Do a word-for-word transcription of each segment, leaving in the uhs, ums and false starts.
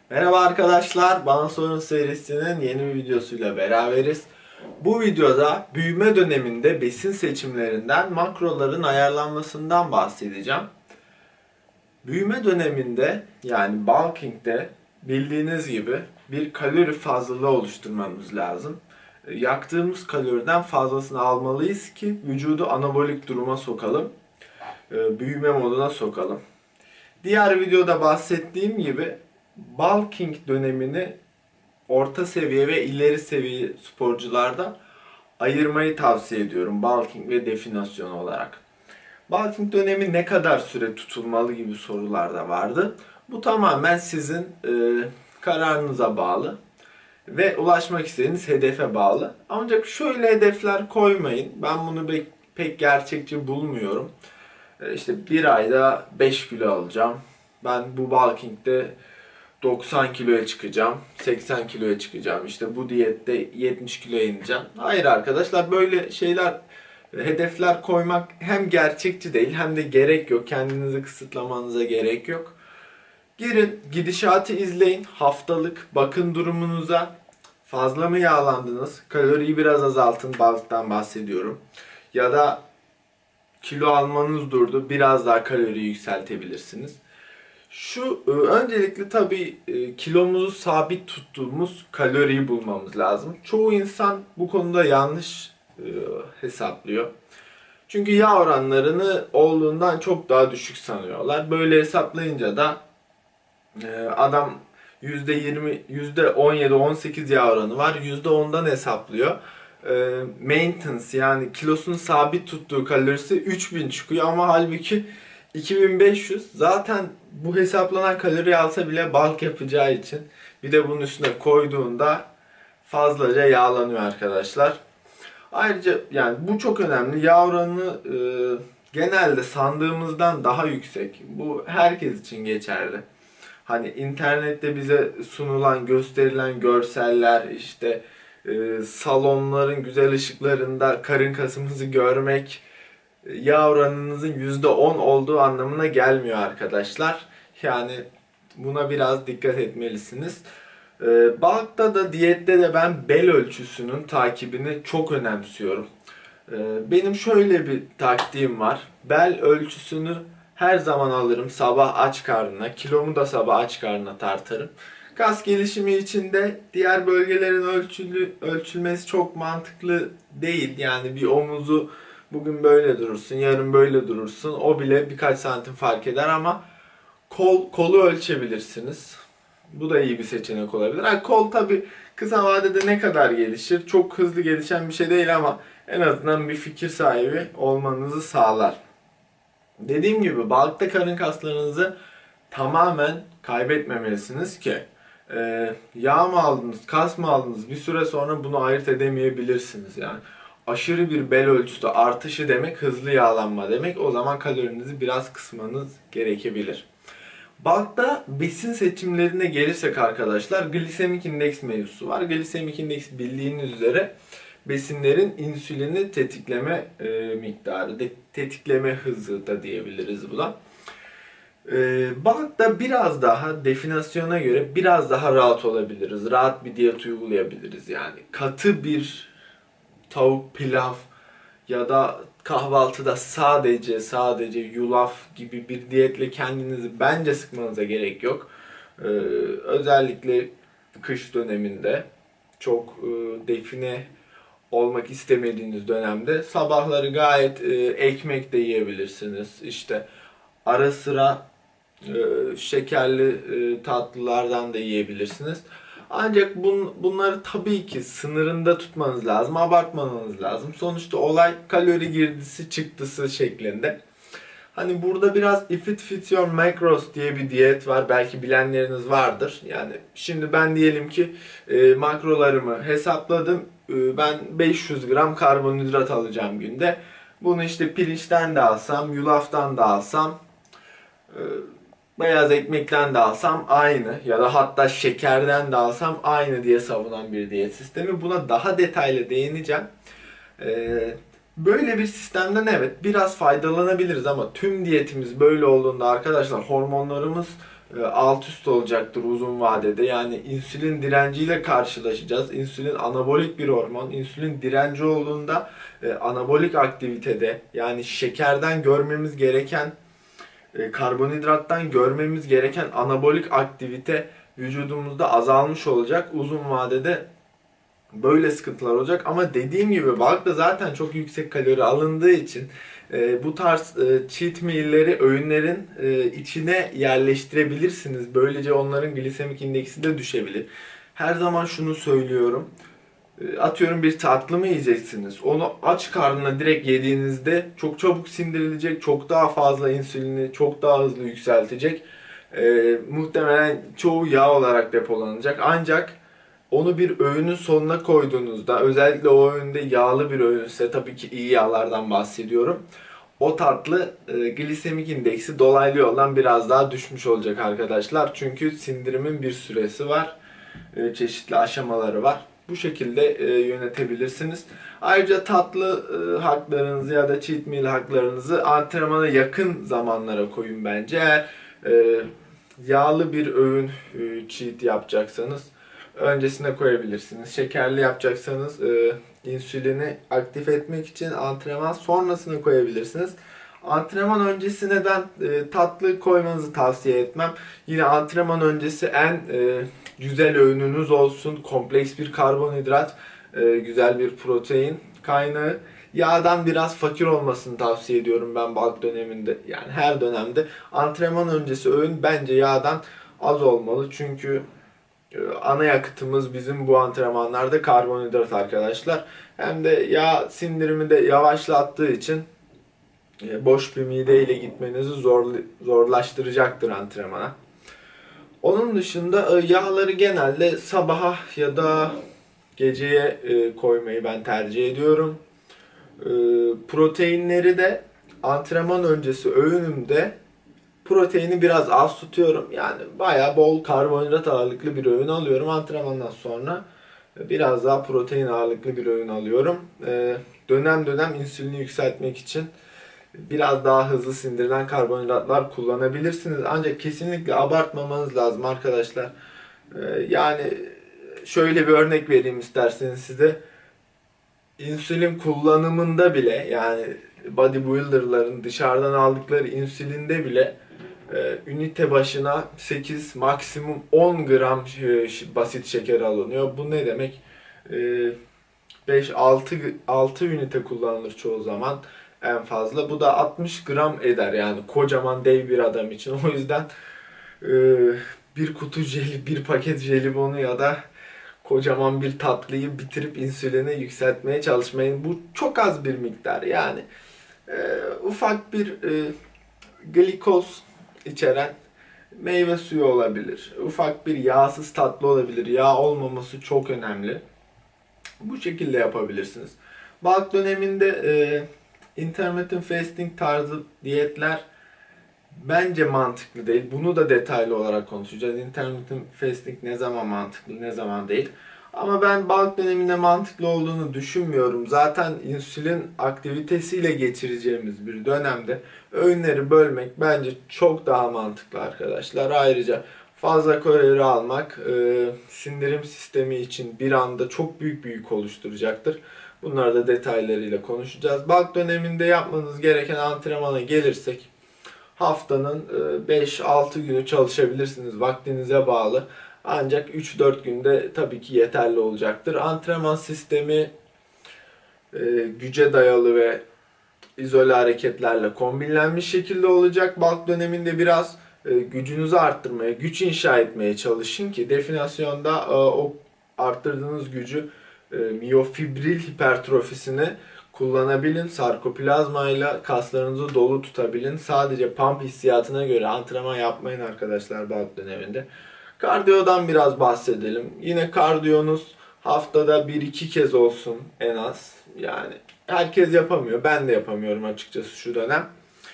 Merhaba arkadaşlar, Bana Sorun serisinin yeni bir videosuyla beraberiz. Bu videoda büyüme döneminde besin seçimlerinden makroların ayarlanmasından bahsedeceğim. Büyüme döneminde yani bulking'de bildiğiniz gibi bir kalori fazlalığı oluşturmamız lazım. Yaktığımız kaloriden fazlasını almalıyız ki vücudu anabolik duruma sokalım, büyüme moduna sokalım. Diğer videoda bahsettiğim gibi bulking dönemini orta seviye ve ileri seviye sporcularda ayırmayı tavsiye ediyorum. Bulking ve definasyon olarak. Bulking dönemi ne kadar süre tutulmalı gibi sorular da vardı. Bu tamamen sizin e, kararınıza bağlı ve ulaşmak istediğiniz hedefe bağlı. Ancak şöyle hedefler koymayın. Ben bunu pek, pek gerçekçi bulmuyorum. E, işte bir ayda beş kilo alacağım. Ben bu bulking'de doksan kiloya çıkacağım, seksen kiloya çıkacağım. İşte bu diyette yetmiş kiloya ineceğim. Hayır arkadaşlar, böyle şeyler, hedefler koymak hem gerçekçi değil hem de gerek yok. Kendinizi kısıtlamanıza gerek yok. Girin, gidişatı izleyin. Haftalık bakın durumunuza. Fazla mı yağlandınız? Kaloriyi biraz azaltın. Balıktan bahsediyorum. Ya da kilo almanız durdu. Biraz daha kaloriyi yükseltebilirsiniz. Şu e, öncelikle tabii e, kilomuzu sabit tuttuğumuz kaloriyi bulmamız lazım. Çoğu insan bu konuda yanlış e, hesaplıyor. Çünkü yağ oranlarını olduğundan çok daha düşük sanıyorlar. Böyle hesaplayınca da e, adam yüzde yirmi, yüzde on yedi, on sekiz yağ oranı var. yüzde ondan hesaplıyor. E, maintenance yani kilosunu sabit tuttuğu kalorisi üç bin çıkıyor ama halbuki iki bin beş yüz. Zaten bu hesaplanan kalori alsa bile bulk yapacağı için bir de bunun üstüne koyduğunda fazlaca yağlanıyor arkadaşlar. Ayrıca yani bu çok önemli. Yağ oranı e, genelde sandığımızdan daha yüksek. Bu herkes için geçerli. Hani internette bize sunulan, gösterilen görseller, işte e, salonların güzel ışıklarında karın kasımızı görmek yağ oranınızın yüzde on olduğu anlamına gelmiyor arkadaşlar. Yani buna biraz dikkat etmelisiniz. Ee, Bulk'ta da diyette de ben bel ölçüsünün takibini çok önemsiyorum. Ee, benim şöyle bir taktiğim var. Bel ölçüsünü her zaman alırım sabah aç karnına. Kilomu da sabah aç karnına tartarım. Kas gelişimi için de diğer bölgelerin ölçülü, ölçülmesi çok mantıklı değil. Yani bir omuzu bugün böyle durursun, yarın böyle durursun. O bile birkaç santim fark eder ama kol kolu ölçebilirsiniz. Bu da iyi bir seçenek olabilir. Ha, kol tabi kısa vadede ne kadar gelişir? Çok hızlı gelişen bir şey değil ama en azından bir fikir sahibi olmanızı sağlar. Dediğim gibi balıkta karın kaslarınızı tamamen kaybetmemelisiniz ki e, yağ mı aldınız, kas mı aldınız bir süre sonra bunu ayırt edemeyebilirsiniz yani. Aşırı bir bel ölçüsü artışı demek hızlı yağlanma demek. O zaman kalorinizi biraz kısmanız gerekebilir. Bulk'ta besin seçimlerine gelirsek arkadaşlar, glisemik indeks mevzusu var. Glisemik indeks bildiğiniz üzere besinlerin insülini tetikleme e, miktarı, de, tetikleme hızı da diyebiliriz buna. E, Bulk'ta biraz daha definasyona göre biraz daha rahat olabiliriz. Rahat bir diyet uygulayabiliriz yani. Katı bir tavuk pilav ya da kahvaltıda sadece sadece yulaf gibi bir diyetle kendinizi bence sıkmanıza gerek yok. Ee, özellikle kış döneminde çok e, define olmak istemediğiniz dönemde sabahları gayet e, ekmek de yiyebilirsiniz. İşte ara sıra e, şekerli e, tatlılardan da yiyebilirsiniz. Ancak bun, bunları tabii ki sınırında tutmanız lazım, abartmanız lazım. Sonuçta olay kalori girdisi çıktısı şeklinde. Hani burada biraz If It Fits Your Macros diye bir diyet var. Belki bilenleriniz vardır. Yani şimdi ben diyelim ki e, makrolarımı hesapladım. E, ben beş yüz gram karbonhidrat alacağım günde. Bunu işte pirinçten de alsam, yulaftan da alsam, e, beyaz ekmekten de alsam aynı ya da hatta şekerden de alsam aynı diye savunan bir diyet sistemi. Buna daha detaylı değineceğim. Ee, böyle bir sistemden evet biraz faydalanabiliriz ama tüm diyetimiz böyle olduğunda arkadaşlar hormonlarımız e, alt üst olacaktır uzun vadede. Yani insülin direnciyle karşılaşacağız. İnsülin anabolik bir hormon. İnsülin direnci olduğunda e, anabolik aktivitede, yani şekerden görmemiz gereken, e, karbonhidrattan görmemiz gereken anabolik aktivite vücudumuzda azalmış olacak. Uzun vadede böyle sıkıntılar olacak. Ama dediğim gibi balıkta zaten çok yüksek kalori alındığı için e, bu tarz e, cheat meal'leri öğünlerin e, içine yerleştirebilirsiniz. Böylece onların glisemik indeksi de düşebilir. Her zaman şunu söylüyorum. E, atıyorum bir tatlı mı yiyeceksiniz? Onu aç karnına direkt yediğinizde çok çabuk sindirilecek, çok daha fazla insülini çok daha hızlı yükseltecek. E, muhtemelen çoğu yağ olarak depolanacak. Ancak onu bir öğünün sonuna koyduğunuzda, özellikle o öğünde yağlı bir öğünse, tabii ki iyi yağlardan bahsediyorum, o tatlı e, glisemik indeksi dolaylı yoldan biraz daha düşmüş olacak arkadaşlar. Çünkü sindirimin bir süresi var, e, çeşitli aşamaları var. Bu şekilde e, yönetebilirsiniz. Ayrıca tatlı e, haklarınızı ya da cheat meal haklarınızı antrenmana yakın zamanlara koyun bence. Eğer e, yağlı bir öğün e, cheat yapacaksanız öncesine koyabilirsiniz. Şekerli yapacaksanız e, insülini aktif etmek için antrenman sonrasına koyabilirsiniz. Antrenman öncesi neden e, tatlı koymanızı tavsiye etmem. Yine antrenman öncesi en e, güzel öğününüz olsun. Kompleks bir karbonhidrat, e, güzel bir protein kaynağı. Yağdan biraz fakir olmasını tavsiye ediyorum ben balık döneminde. Yani her dönemde antrenman öncesi öğün bence yağdan az olmalı. Çünkü ana yakıtımız bizim bu antrenmanlarda karbonhidrat arkadaşlar. Hem de yağ sindirimi de yavaşlattığı için boş bir mideyle gitmenizi zor, zorlaştıracaktır antrenmana. Onun dışında yağları genelde sabaha ya da geceye koymayı ben tercih ediyorum. Proteinleri de antrenman öncesi öğünümde proteini biraz az tutuyorum. Yani bayağı bol karbonhidrat ağırlıklı bir öğün alıyorum. Antrenmandan sonra biraz daha protein ağırlıklı bir öğün alıyorum. Dönem dönem insülini yükseltmek için biraz daha hızlı sindirilen karbonhidratlar kullanabilirsiniz. Ancak kesinlikle abartmamanız lazım arkadaşlar. Yani şöyle bir örnek vereyim isterseniz size. İnsülin kullanımında bile, yani bodybuilderların dışarıdan aldıkları insülinde bile e, ünite başına sekiz maksimum on gram e, basit şeker alınıyor. Bu ne demek? E, beş altı altı ünite kullanılır çoğu zaman en fazla. Bu da altmış gram eder, yani kocaman dev bir adam için. O yüzden e, bir kutu jeli, bir paket jelibonu ya da kocaman bir tatlıyı bitirip insülini yükseltmeye çalışmayın. Bu çok az bir miktar, yani e, ufak bir e, glikoz içeren meyve suyu olabilir. Ufak bir yağsız tatlı olabilir. Yağ olmaması çok önemli. Bu şekilde yapabilirsiniz. Balık döneminde e, intermittent fasting tarzı diyetler bence mantıklı değil. Bunu da detaylı olarak konuşacağız. Intermittent fasting ne zaman mantıklı, ne zaman değil. Ama ben balık döneminde mantıklı olduğunu düşünmüyorum. Zaten insülin aktivitesiyle geçireceğimiz bir dönemde öğünleri bölmek bence çok daha mantıklı arkadaşlar. Ayrıca fazla kalori almak e, sindirim sistemi için bir anda çok büyük bir yük oluşturacaktır. Bunları da detaylarıyla konuşacağız. Balık döneminde yapmanız gereken antrenmana gelirsek, haftanın beş altı günü çalışabilirsiniz, vaktinize bağlı. Ancak üç dört günde tabii ki yeterli olacaktır. Antrenman sistemi e, güce dayalı ve izole hareketlerle kombinlenmiş şekilde olacak. Bulk döneminde biraz e, gücünüzü arttırmaya, güç inşa etmeye çalışın ki definasyonda e, o arttırdığınız gücü e, miyofibril hipertrofisini kullanabilin. Sarkoplazma ile kaslarınızı dolu tutabilin. Sadece pump hissiyatına göre antrenman yapmayın arkadaşlar bulk döneminde. Kardiyodan biraz bahsedelim. Yine kardiyonuz haftada bir iki kez olsun en az. Yani herkes yapamıyor. Ben de yapamıyorum açıkçası şu dönem.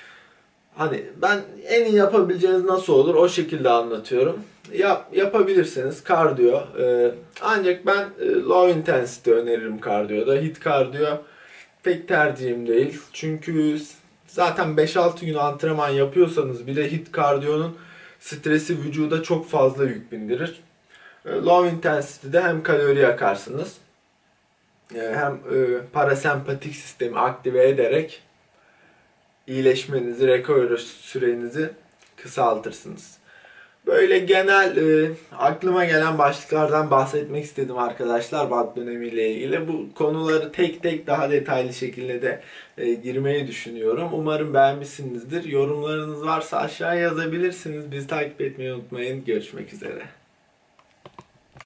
Hani ben en iyi yapabileceğiniz nasıl olur o şekilde anlatıyorum. Yap, yapabilirsiniz kardiyo. Ee, ancak ben e, low intensity öneririm kardiyoda. Hit kardiyo pek tercihim değil. Çünkü zaten beş altı gün antrenman yapıyorsanız bile hit kardiyonun stresi vücuda çok fazla yük bindirir. Low intensity'de hem kalori yakarsınız hem parasempatik sistemi aktive ederek iyileşmenizi, recovery sürenizi kısaltırsınız. Böyle genel e, aklıma gelen başlıklardan bahsetmek istedim arkadaşlar B A D dönemiyle ilgili. Bu konuları tek tek daha detaylı şekilde de e, girmeyi düşünüyorum. Umarım beğenmişsinizdir. Yorumlarınız varsa aşağıya yazabilirsiniz. Bizi takip etmeyi unutmayın. Görüşmek üzere.